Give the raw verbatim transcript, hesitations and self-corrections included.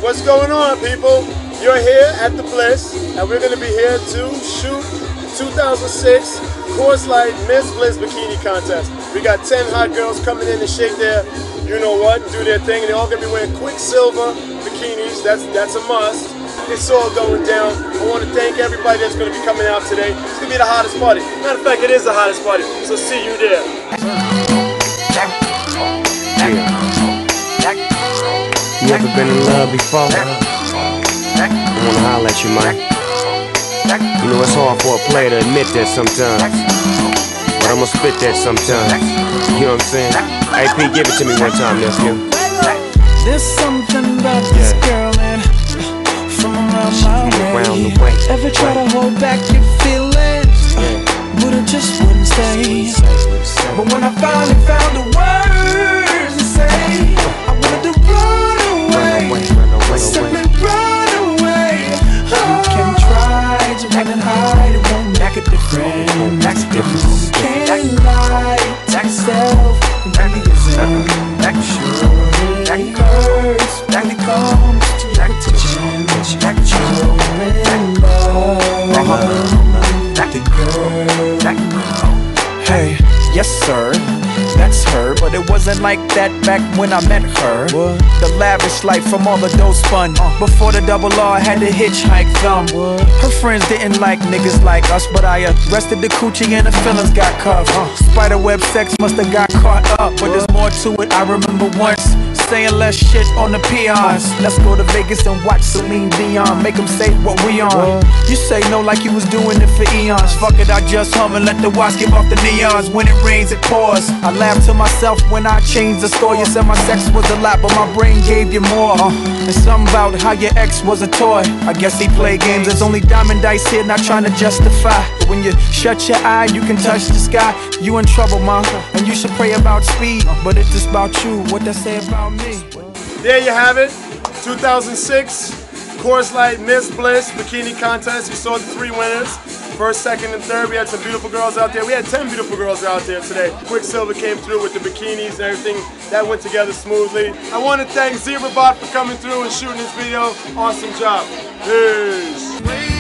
What's going on, people? You're here at the Bliss, and we're going to be here to shoot two thousand six Coors Light Miss Bliss Bikini Contest. We got ten hot girls coming in to shake their, you know what, do their thing, and they're all going to be wearing Quicksilver bikinis. That's, that's a must. It's all going down. I want to thank everybody that's going to be coming out today. It's going to be the hottest party. Matter of fact, it is the hottest party, so see you there. You ever been in love before? I wanna holler at you, man. You know it's hard for a player to admit that sometimes, but I'ma spit that sometimes. You know what I'm saying? A P, give it to me one time, nephew. There's something about this Yeah. girl, man, from around my way. Around the way. Ever try to hold back your feelings, Yeah. but it just wouldn't stay. But when I finally found the words to say, I wanted to run away, Run away, run away, simply away. run away. You can try to run and hide, it won't make a difference. That's different. You can't lie to yourself when you reason. Sure it hurts when it comes to your attention. You're in love with the girl. Hey, yes sir, that's her, but it wasn't like that back when I met her. What? The lavish life from all the dough spun. uh, Before the double R, had to hitchhike them. What? Her friends didn't like niggas like us, but I arrested the coochie and the feelings got cuffed. uh, Spiderweb sex musta got caught up, but there's more to it. I remember once saying less shit on the peons. Let's go to Vegas and watch Celine Dion, make them say what we on. What? You say no like you was doing it for eons. Fuck it, I just hum and let the watch give off the neons. When it rains, it pours. I laugh to myself when I changed the story. You said my sex was a lot, but my brain gave you more. uh, And something about how your ex was a toy. I guess he played games. There's only diamond dice here, not trying to justify. But when you shut your eye, you can touch the sky. You in trouble, ma, and you should pray about speed. But it's just about you, what they say about me. There you have it, two thousand six Coors Light Miss Bliss Bikini Contest. You saw the three winners, first, second, and third. We had some beautiful girls out there. We had ten beautiful girls out there today. Quicksilver came through with the bikinis and everything. That went together smoothly. I want to thank ZebraBot for coming through and shooting this video. Awesome job. Peace.